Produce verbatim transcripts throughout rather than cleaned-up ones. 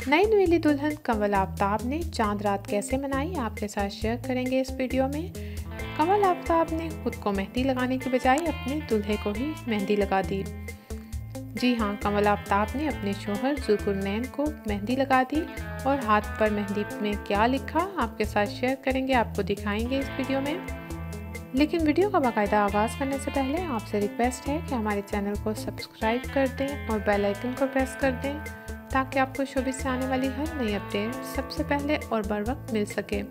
नई नवेली दुल्हन कंवल आफ्ताब ने चांद रात कैसे मनाई आपके साथ शेयर करेंगे इस वीडियो में। कंवल आफ्ताब ने खुद को मेहंदी लगाने की बजाय अपने दूल्हे को ही मेहंदी लगा दी। जी हाँ, कंवल आफ्ताब ने अपने शौहर जुल्कुरनैन को मेहंदी लगा दी और हाथ पर मेहंदी में क्या लिखा आपके साथ शेयर करेंगे, आपको दिखाएंगे इस वीडियो में। लेकिन वीडियो का बाकायदा आगाज़ करने से पहले आपसे रिक्वेस्ट है कि हमारे चैनल को सब्सक्राइब कर दें और बेल आइकन को प्रेस कर दें ताकि आपको शोबिस से आने वाली हर नई अपडेट सबसे पहले और बर वक्त मिल सके।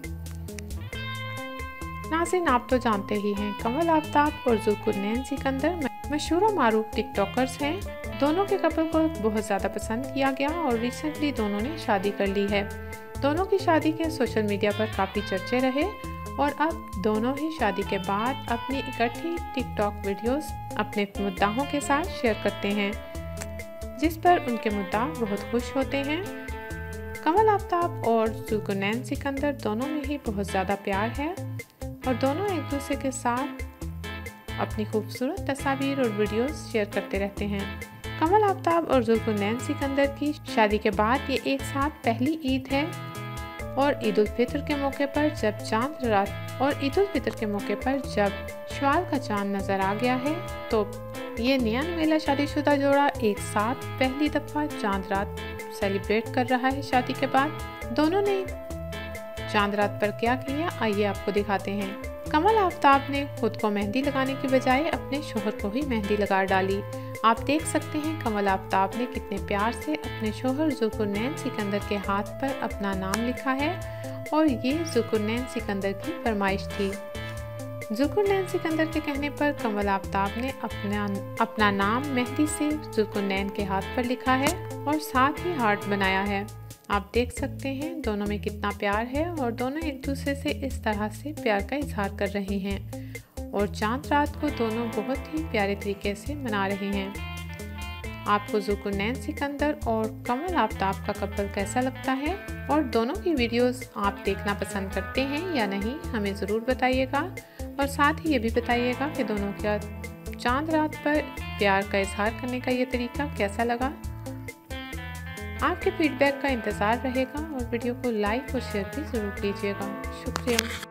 नाज़रीन, आप तो जानते ही हैं कंवल आफ्ताब और जुल्कुरनैन सिकंदर मशहूर और मारूफ टिकटॉकर्स हैं। दोनों के कपल को बहुत ज़्यादा पसंद किया गया और रिसेंटली दोनों ने शादी कर ली है। दोनों की शादी के सोशल मीडिया पर काफ़ी चर्चे रहे और अब दोनों ही शादी के बाद अपनी इकट्ठी टिकटॉक वीडियोस अपने मुद्दाहों के साथ शेयर करते हैं, जिस पर उनके मुद्दा बहुत खुश होते हैं। कंवल आफ्ताब और जुल्कुरनैन सिकंदर दोनों में ही बहुत ज़्यादा प्यार है और दोनों एक दूसरे के साथ अपनी खूबसूरत तस्वीर और वीडियोस शेयर करते रहते हैं। कंवल आफ्ताब और जुल्कुरनैन सिकंदर की शादी के बाद ये एक साथ पहली ईद है और ईद उल फितर के मौके पर जब चांद रात और ईद उल फितर के मौके पर जब शवाल का चांद नज़र आ गया है तो ये नया नवेला शादीशुदा जोड़ा एक साथ पहली दफ़ा चांद रात सेलिब्रेट कर रहा है शादी के बाद। दोनों ने चांद रात पर क्या किया आइए आपको दिखाते हैं। कंवल आफ्ताब ने खुद को मेहंदी लगाने की बजाय अपने शौहर को ही मेहंदी लगा डाली। आप देख सकते हैं कंवल आफ्ताब ने कितने प्यार से अपने शौहर जुल्कुरनैन सिकंदर के हाथ पर अपना नाम लिखा है और ये जुल्कुरनैन सिकंदर की फरमाइश थी। जुल्कुरनैन सिकंदर के कहने पर कंवल आफ्ताब ने अपना अपना नाम मेहंदी से जुल्कुरनैन के हाथ पर लिखा है और साथ ही हार्ट बनाया है। आप देख सकते हैं दोनों में कितना प्यार है और दोनों एक दूसरे से इस तरह से प्यार का इजहार कर रहे हैं और चांद रात को दोनों बहुत ही प्यारे तरीके से मना रहे हैं। आपको जुल्कुरनैन सिकंदर और कंवल आफ्ताब का कपल कैसा लगता है और दोनों की वीडियोस आप देखना पसंद करते हैं या नहीं, हमें ज़रूर बताइएगा और साथ ही ये भी बताइएगा कि दोनों का चांद रात पर प्यार का इजहार करने का ये तरीका कैसा लगा। आपके फीडबैक का इंतज़ार रहेगा और वीडियो को लाइक और शेयर भी ज़रूर कीजिएगा। शुक्रिया।